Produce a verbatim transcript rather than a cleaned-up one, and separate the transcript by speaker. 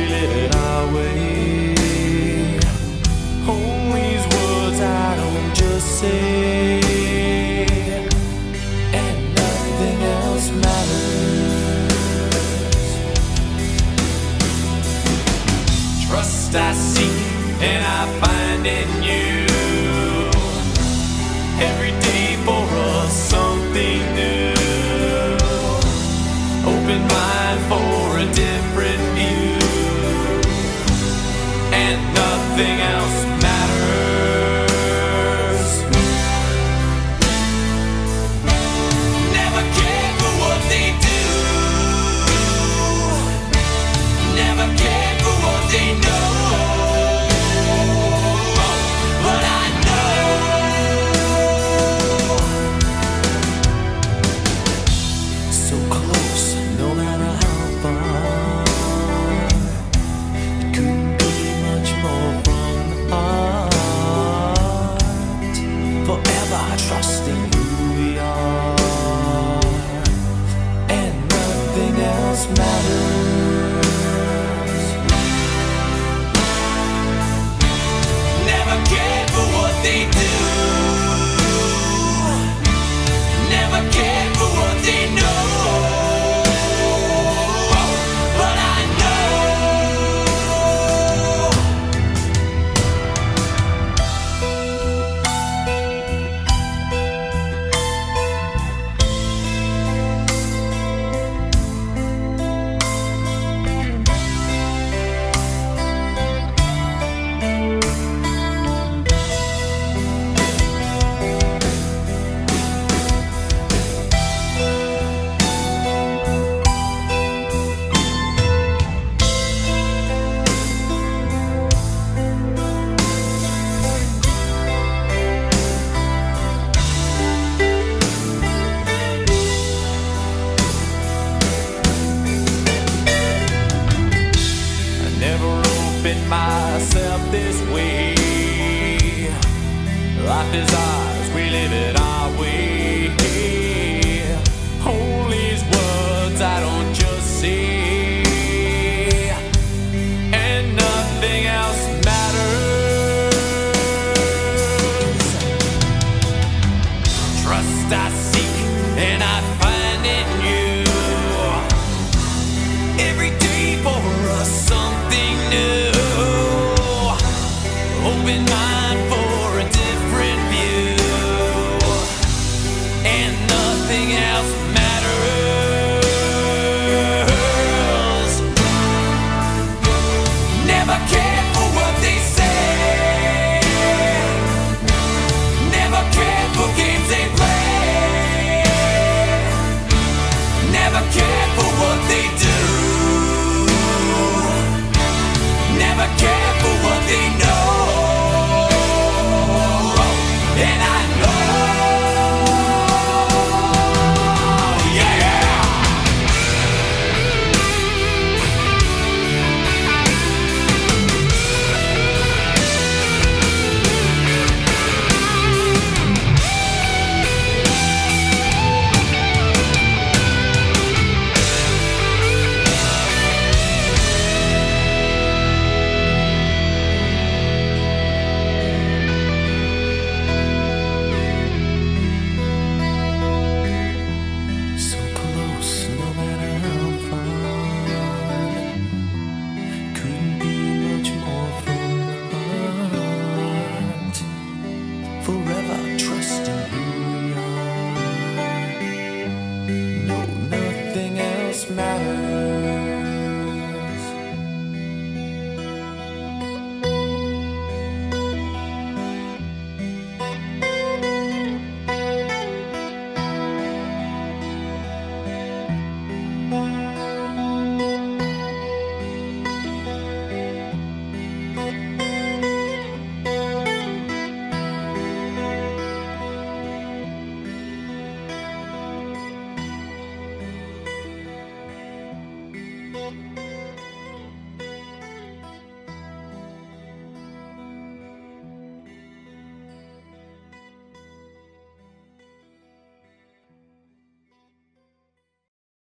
Speaker 1: live it our way. Hold these words I don't just say, and nothing else matters. Trust I seek and I find in you. Every day for us something new. Open mind for a different view, and nothing else matters. Never cared for what they do, never cared for what they know. But I know so close, no matter how far. It couldn't be much more from the heart. Forever trusting who we are, and nothing else matters. Never cared for what they do, never cared for what they know. But I know myself this way. Life is ours, we live it our way.